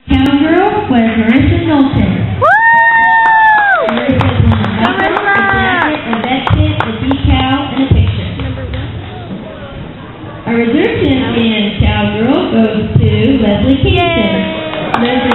Cowgirl was Marissa Knowlton. Woo! Marissa won a muffler, a jacket, a vest kit, a decal, and a picture. Our reserve champion Cowgirl goes to Leslie Kingston.